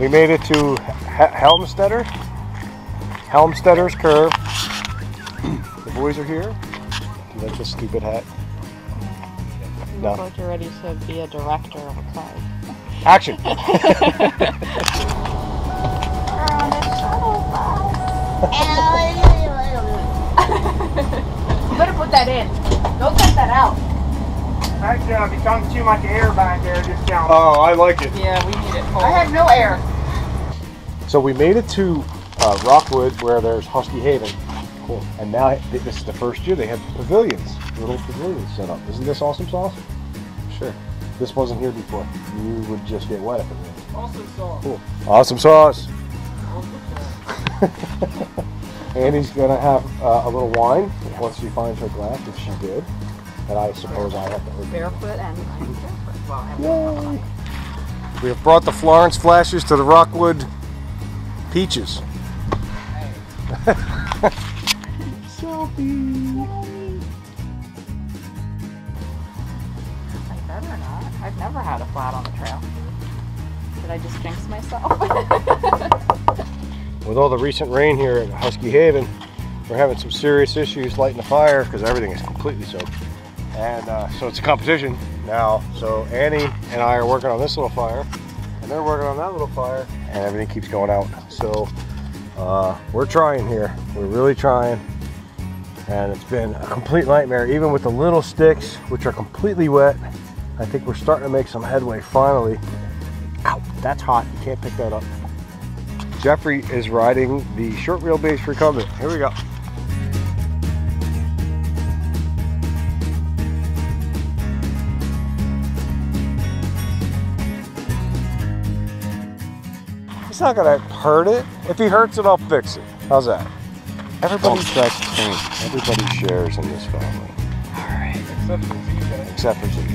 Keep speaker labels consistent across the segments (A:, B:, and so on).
A: We made it to Helmstedter's Curve. The boys are here. Do you like this stupid hat?
B: You
A: No.
B: look like you're ready to be a director of a club.
A: Action!
B: We're on a shuttle bus. You better put that in. Don't cut that out.
C: Actually, becomes too much air back there just down.
A: Oh, I like it.
B: Yeah, we need it full.
C: I have no air.
A: So we made it to Rockwood, where there's Husky Haven. Cool. And now this is the first year they have pavilions, little pavilions set up. Isn't this awesome sauce? Sure. This wasn't here before. You would just get wet if it rained.
C: Awesome sauce.
A: Cool. Awesome sauce. Annie's gonna have a little wine once she finds her glass, if she did. And I suppose I have to open it.
B: Barefoot and I'm barefoot. Well,
A: Yay. We have brought the Florence flashes to the Rockwood Peaches. Selfie.
B: I better not. I've never had a flat on the trail. Did I just jinx myself?
A: With all the recent rain here at Husky Haven, we're having some serious issues lighting the fire because everything is completely soaked. And so it's a competition now. So Annie and I are working on this little fire, and they're working on that little fire, and everything keeps going out. So we're trying here. We're really trying. And it's been a complete nightmare, even with the little sticks, which are completely wet. I think we're starting to make some headway finally. Ow, that's hot. You can't pick that up. Jeffrey is riding the short wheelbase recumbent. Here we go. It's not gonna hurt it. If he hurts it, I'll fix it. How's that? Everybody shares in this family.
C: All right. Except for ZJ.
A: Except for ZJ.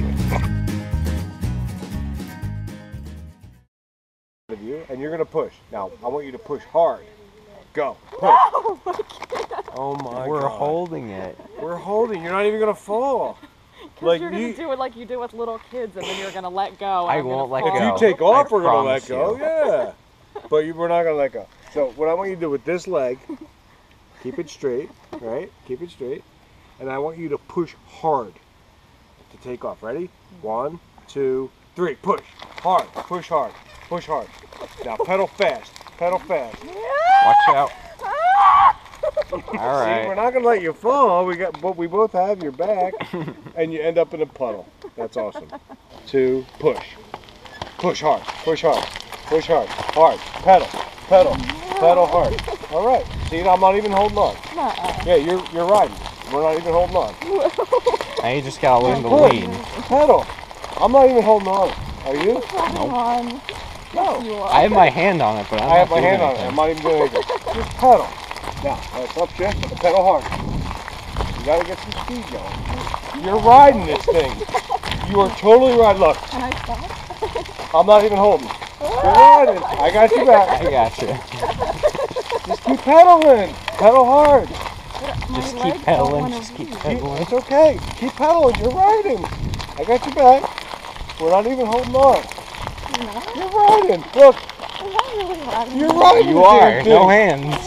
A: And you're gonna push. Now, I want you to push hard. Go. Push.
B: Oh my God.
A: Oh my God.
D: We're holding it.
A: We're holding. You're not even gonna fall.
B: Because you're going to do it like you do with little kids, and then you're going to let go.
D: I won't let
A: If
D: go.
A: you take off, we're gonna let
D: promise
A: go.
D: you.
A: Yeah. But we're not gonna let go. So what I want you to do with this leg, keep it straight, right? Keep it straight. And I want you to push hard to take off. Ready? 1, 2, 3. Push. Hard. Push hard. Push hard. Now pedal fast. Pedal fast.
D: Watch out. All
A: See,
D: right.
A: we're not gonna let you fall. But we both have your back, and you end up in a puddle. That's awesome. 2, push. Push hard. Push hard. Push hard. Hard. Pedal. Pedal. Pedal hard. All right. See, I'm not even holding on. Yeah, you're riding. We're not even holding on.
D: Now you just gotta learn to
A: Push.
D: lean.
A: Pedal. I'm not even holding on. Are you?
B: Nope.
A: No.
D: I have my hand on it, but I'm
A: I have
D: not
A: my
D: doing
A: hand on it.
D: anything.
A: I'm not even doing anything. Just pedal. Now, that's up, Jeff. Pedal hard. You gotta get some speed going. You're riding this thing. You are totally riding. Look.
B: Can I stop?
A: I'm not even holding. You're riding. I got you back.
D: I got you.
A: Just keep pedaling. Pedal hard.
D: Just keep pedaling. Just keep pedaling.
A: It's okay. Keep pedaling. You're riding. I got you back. We're not even holding on. You're riding. Look.
B: I'm not really riding.
A: You're riding.
D: You are. No hands.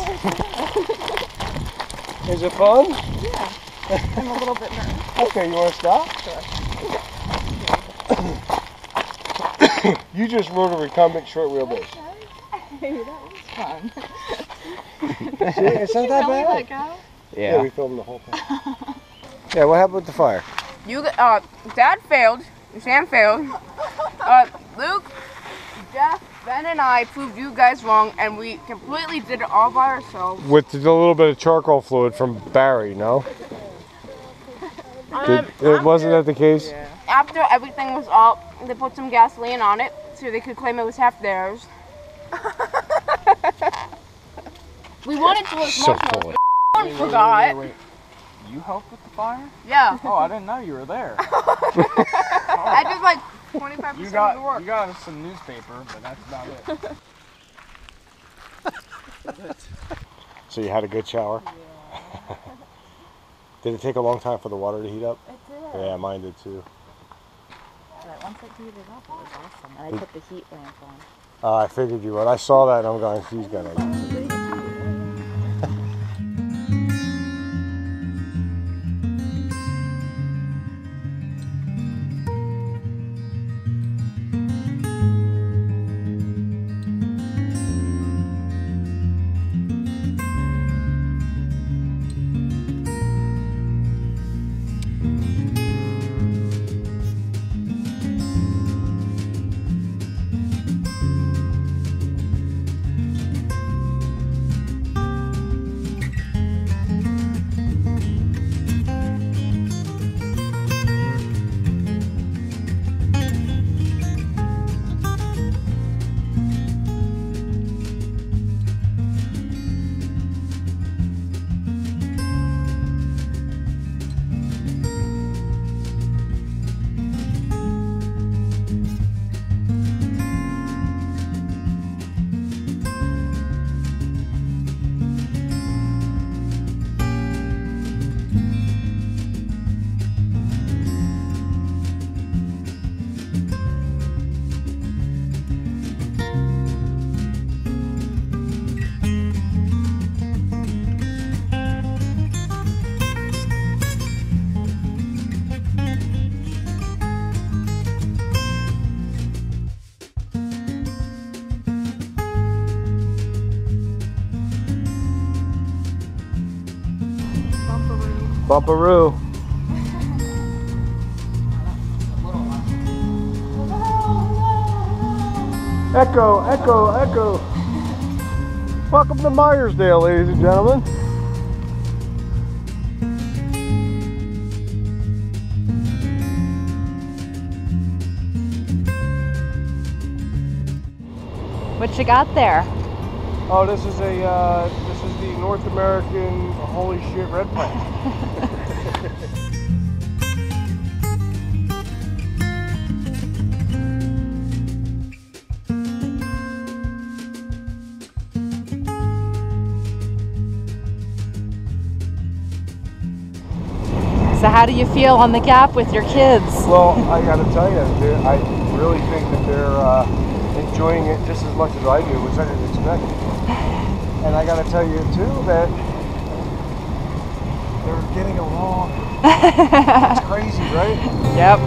A: Is it fun?
B: Yeah. I'm a little bit nervous.
A: Okay, you want to stop?
B: Sure.
A: You just rode a recumbent short wheelbase.
B: Hey, that was fun.
A: See, it's not that bad.
B: Let go?
A: Yeah, we filmed the whole thing. Yeah, what happened with the fire?
E: Dad failed. Sam failed. Luke, Jeff, Ben, and I proved you guys wrong, and we completely did it all by ourselves.
A: With a little bit of charcoal fluid from Barry, no? Wasn't that the case?
E: Yeah. After everything was up, they put some gasoline on it so they could claim it was half theirs. We wanted to look
A: So
E: much
A: full.
E: more. Forgot.
C: Wait. You helped with the fire?
E: Yeah.
C: Oh, I didn't know you were there.
E: I did like 25%
C: You
E: of
C: got
E: the work.
C: you got us some newspaper, but that's about it.
A: So you had a good shower?
B: Yeah.
A: Did it take a long time for the water to heat up?
B: It did.
A: Yeah, mine did too.
B: But once it heated up, it was awesome. And I put the heat lamp on.
A: I figured you would. I saw that and I'm going, she's gonna. Bumperoo. Echo, echo, echo. Welcome to Myersdale, ladies and gentlemen.
B: What you got there?
A: Oh, this is the North American holy shit red plant.
B: So how do you feel on the Gap with your kids?
A: Well, I gotta tell you, I really think that they're enjoying it just as much as I do, which I didn't expect. And I gotta tell you too that they're getting along. It's crazy, right?
B: Yep.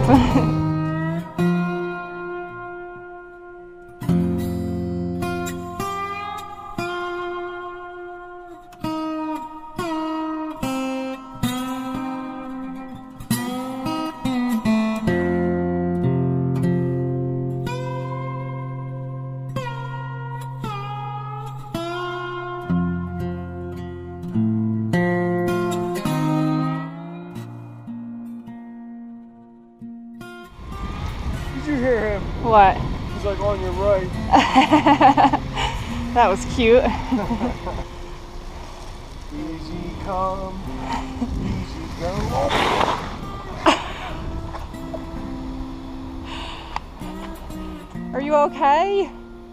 A: Did you hear him?
B: What?
A: He's like on your right.
B: That was cute.
A: Easy come, easy go.
B: Are you okay?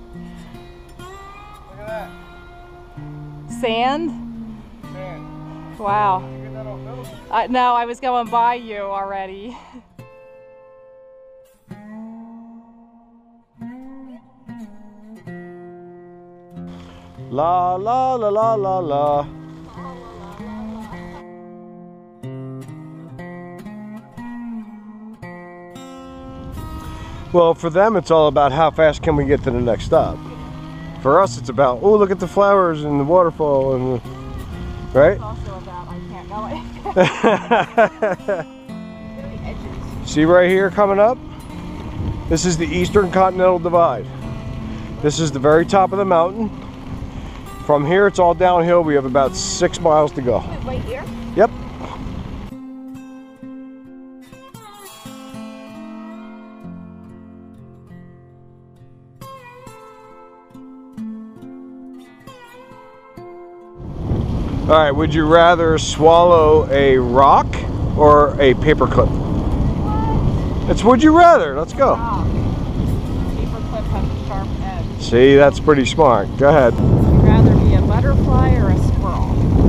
A: Look at that.
B: Sand?
A: Man,
B: Wow.
A: you get that on film?
B: No, I was going by you already.
A: La la la la la la. Well, for them it's all about how fast can we get to the next stop. For us it's about, oh, look at the flowers and the waterfall and right?
B: It's also about I can't go anywhere.
A: See right here coming up? This is the Eastern Continental Divide. This is the very top of the mountain. From here it's all downhill. We have about 6 miles to go.
B: Right here?
A: Yep. All right, would you rather swallow a rock or a paperclip? It's would you rather. Let's go.
B: Paperclip has a sharp edge.
A: See, that's pretty smart. Go ahead.
B: Would you rather be a butterfly or a squirrel?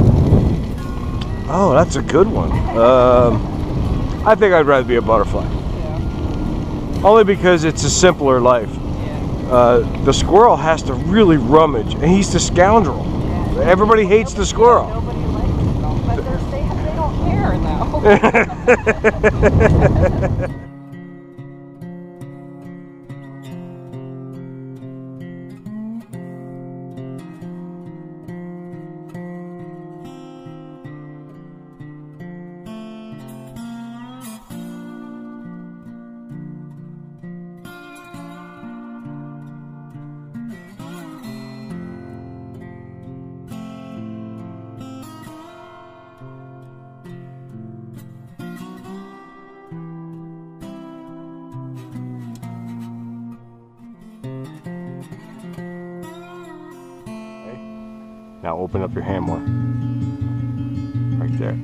A: Oh, that's a good one. I think I'd rather be a butterfly.
B: Yeah.
A: Only because it's a simpler life.
B: Yeah.
A: the squirrel has to really rummage, and he's the scoundrel. Everybody hates the squirrel.
B: Nobody likes them, but they don't care though.
A: Now open up your hand more. Right there.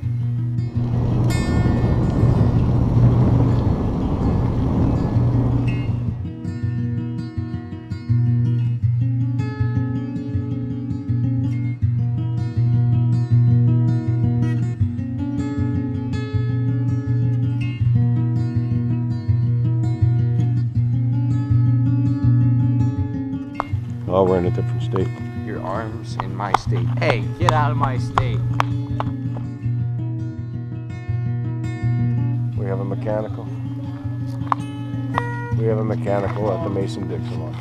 A: Oh, we're in a different state.
D: Your arms in my state. Hey, get out of my state.
A: We have a mechanical. We have a mechanical at the Mason-Dixon one.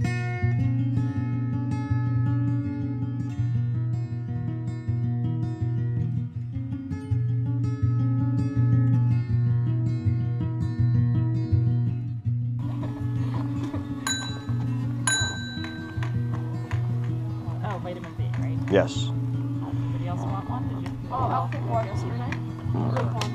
B: Oh, vitamin B, right?
A: Yes.
B: Anybody else want one? Did you?
E: Oh, I'll take one yesterday. Take one.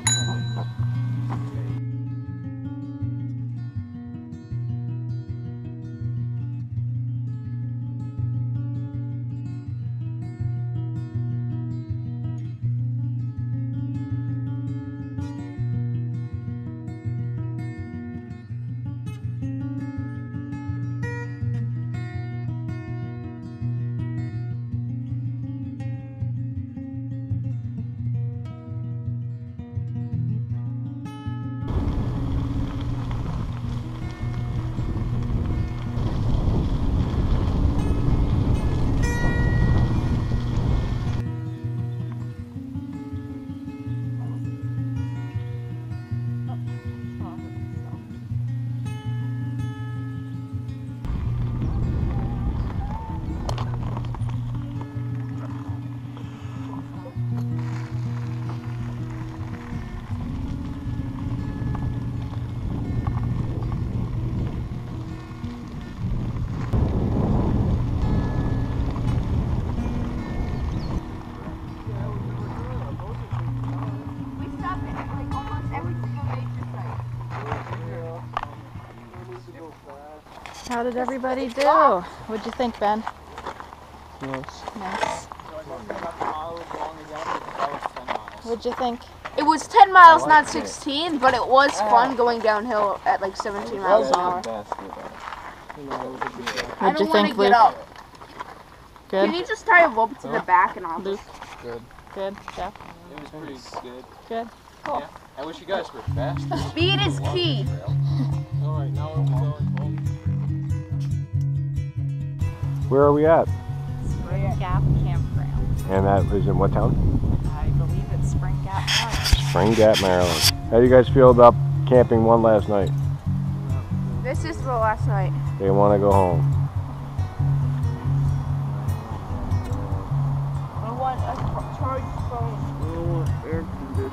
B: How did everybody do? What'd you think, Ben?
D: Nice.
B: Nice. What'd you think?
E: It was 10 miles, not 16, but it was fun going downhill at like 17 miles an hour. I
B: What'd you
E: don't want
B: think,
E: to get
B: Luke?
E: up.
B: Good?
E: Can you just tie a rope to the back and I'll
B: Luke?
D: Good.
B: Good? Jeff?
D: It was pretty good.
B: Good? Cool.
D: Yeah. I wish you guys were faster.
E: Speed is key.
D: Alright, now we're going home.
A: Where are we at?
B: Spring Gap Campground.
A: And that is in what town?
B: I believe it's Spring Gap, Maryland.
A: Spring Gap, Maryland. How do you guys feel about camping one last night?
E: This is the last night.
A: They want to go home.
E: I want a charged phone.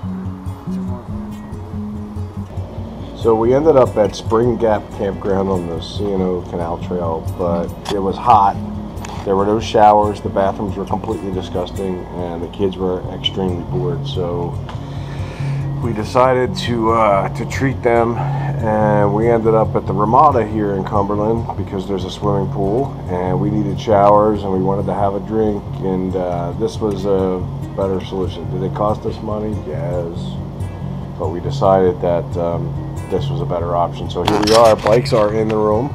A: So we ended up at Spring Gap Campground on the C&O Canal Trail, but it was hot. There were no showers, the bathrooms were completely disgusting, and the kids were extremely bored. So we decided to treat them, and we ended up at the Ramada here in Cumberland because there's a swimming pool, and we needed showers, and we wanted to have a drink, and this was a better solution. Did it cost us money? Yes. But we decided that this was a better option. So here we are, bikes are in the room.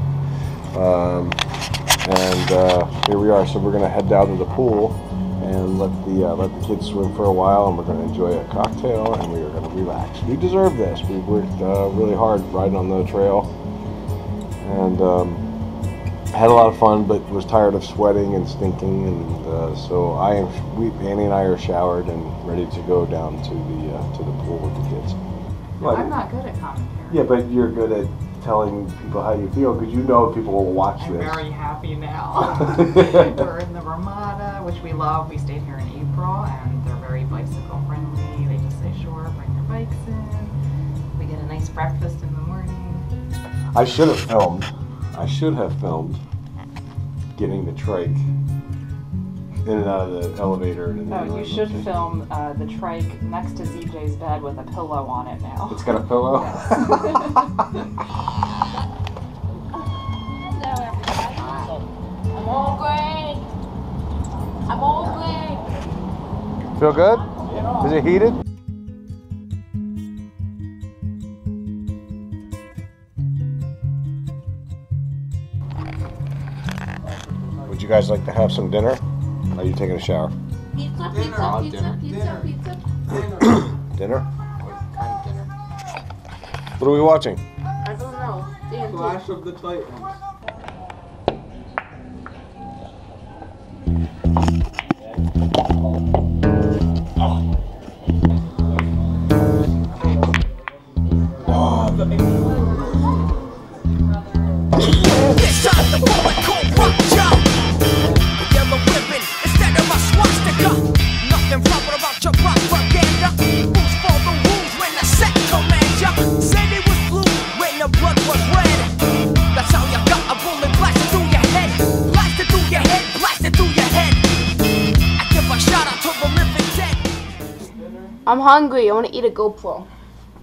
A: Here we are. So we're gonna head down to the pool and let the kids swim for a while, and we're gonna enjoy a cocktail, and we are gonna relax. We deserve this. We worked really hard riding on the trail, and had a lot of fun, but was tired of sweating and stinking, and so Annie and I are showered and ready to go down to the pool with the kids.
B: I'm not good at commentary.
A: Yeah, but you're good at telling people how you feel because you know people will watch
B: I'm
A: this.
B: very happy now. We're in the Ramada, which we love. We stayed here in April, and they're very bicycle friendly. They just say, sure, bring your bikes in. We get a nice breakfast in the morning.
A: I should have filmed getting the trike in and out of the elevator. And
B: Oh, you should film the trike next to ZJ's bed with a pillow on it now.
A: It's got a pillow?
B: Yes.
E: I'm all great. I'm all great.
A: Feel good? Is it heated? Would you guys like to have some dinner? Or are you taking a shower?
E: Pizza,
D: Dinner.
E: pizza,
D: Dinner.
E: pizza, pizza, pizza.
A: Dinner?
D: What kind of dinner?
A: What are we watching?
E: I don't know. TNT.
D: Clash of the Titans.
F: It's time to pull a cold rock job. A yellow ribbon instead of my swastika. Nothing proper about your propaganda. Who's for the rules when the set command ya? Said it was blue when the blood was red. That's how you got a bullet blasted through your head. Blasted through your head, blasted through your head. I give a shout out to the living dead.
E: I'm hungry. I want to eat a GoPro.